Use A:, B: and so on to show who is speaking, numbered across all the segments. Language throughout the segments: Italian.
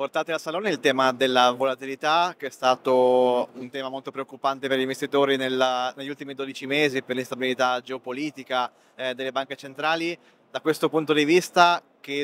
A: Portate a Salone il tema della volatilità, che è stato un tema molto preoccupante per gli investitori negli ultimi 12 mesi per l'instabilità geopolitica delle banche centrali. Da questo punto di vista, che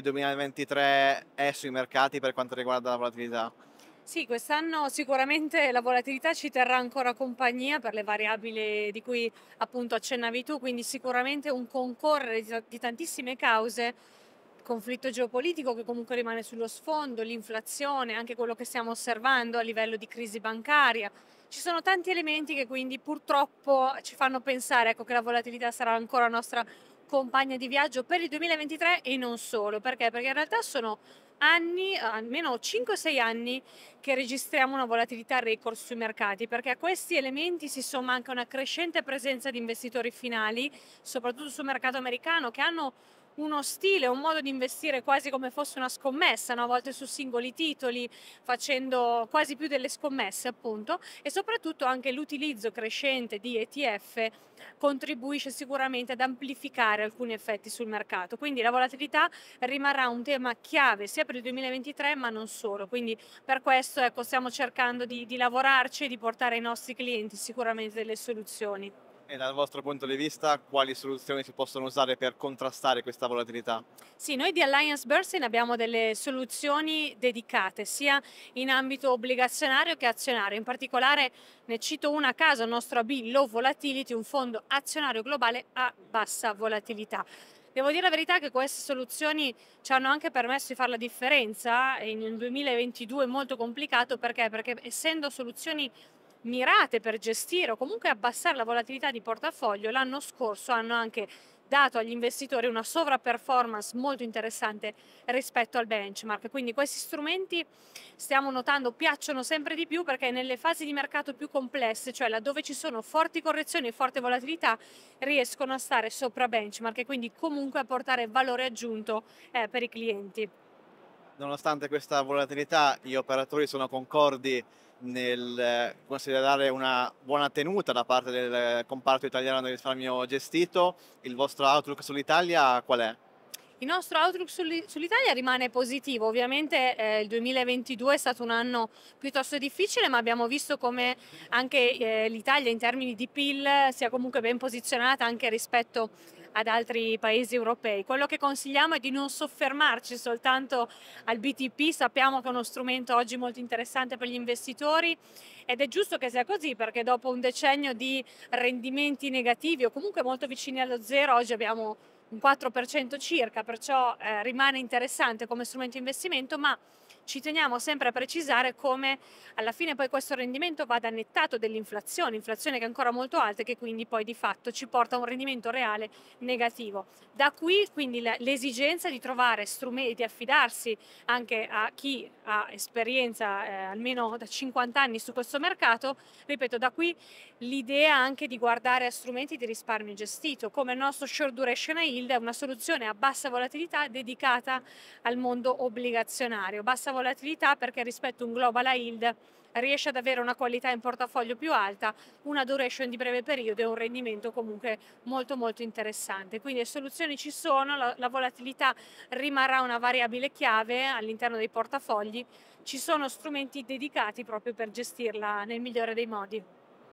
A: 2023 è sui mercati per quanto riguarda la volatilità?
B: Sì, quest'anno sicuramente la volatilità ci terrà ancora compagnia per le variabili di cui appunto accennavi tu, quindi sicuramente un concorrere di tantissime cause, il conflitto geopolitico che comunque rimane sullo sfondo, l'inflazione, anche quello che stiamo osservando a livello di crisi bancaria. Ci sono tanti elementi che quindi purtroppo ci fanno pensare, ecco, che la volatilità sarà ancora nostra compagna di viaggio per il 2023 e non solo. Perché? Perché in realtà sono anni, almeno 5-6 anni, che registriamo una volatilità record sui mercati, perché a questi elementi si somma anche una crescente presenza di investitori finali, soprattutto sul mercato americano, che hanno uno stile, un modo di investire quasi come fosse una scommessa, no? A volte su singoli titoli, facendo quasi più delle scommesse, appunto, e soprattutto anche l'utilizzo crescente di ETF contribuisce sicuramente ad amplificare alcuni effetti sul mercato. Quindi la volatilità rimarrà un tema chiave sia per il 2023, ma non solo. Quindi per questo, ecco, stiamo cercando di lavorarci e di portare ai nostri clienti sicuramente delle soluzioni.
A: E dal vostro punto di vista, quali soluzioni si possono usare per contrastare questa volatilità?
B: Sì, noi di Alliance Bernstein abbiamo delle soluzioni dedicate sia in ambito obbligazionario che azionario. In particolare ne cito una a caso, il nostro AB Low Volatility, un fondo azionario globale a bassa volatilità. Devo dire la verità che queste soluzioni ci hanno anche permesso di fare la differenza in un 2022 molto complicato. Perché? Perché essendo soluzioni mirate per gestire o comunque abbassare la volatilità di portafoglio, l'anno scorso hanno anche dato agli investitori una sovraperformance molto interessante rispetto al benchmark. Quindi questi strumenti, stiamo notando, piacciono sempre di più perché nelle fasi di mercato più complesse, cioè laddove ci sono forti correzioni e forte volatilità, riescono a stare sopra benchmark e quindi comunque a portare valore aggiunto per i clienti.
A: Nonostante questa volatilità, gli operatori sono concordi nel considerare una buona tenuta da parte del comparto italiano del risparmio gestito. Il vostro outlook sull'Italia qual è?
B: Il nostro outlook sull'Italia rimane positivo. Ovviamente il 2022 è stato un anno piuttosto difficile, ma abbiamo visto come anche l'Italia in termini di PIL sia comunque ben posizionata anche rispetto ad altri paesi europei. Quello che consigliamo è di non soffermarci soltanto al BTP, sappiamo che è uno strumento oggi molto interessante per gli investitori ed è giusto che sia così, perché dopo un decennio di rendimenti negativi o comunque molto vicini allo zero, oggi abbiamo un 4% circa, perciò rimane interessante come strumento di investimento, ma ci teniamo sempre a precisare come alla fine poi questo rendimento vada annettato dell'inflazione, inflazione che è ancora molto alta e che quindi poi di fatto ci porta a un rendimento reale negativo. Da qui quindi l'esigenza di trovare strumenti, di affidarsi anche a chi ha esperienza almeno da 50 anni su questo mercato, ripeto, da qui l'idea anche di guardare a strumenti di risparmio gestito, come il nostro Short Duration Yield è una soluzione a bassa volatilità dedicata al mondo obbligazionario. Bassa volatilità perché rispetto a un Global High Yield riesce ad avere una qualità in portafoglio più alta, una duration di breve periodo e un rendimento comunque molto interessante. Quindi le soluzioni ci sono, la volatilità rimarrà una variabile chiave all'interno dei portafogli, ci sono strumenti dedicati proprio per gestirla nel migliore dei modi.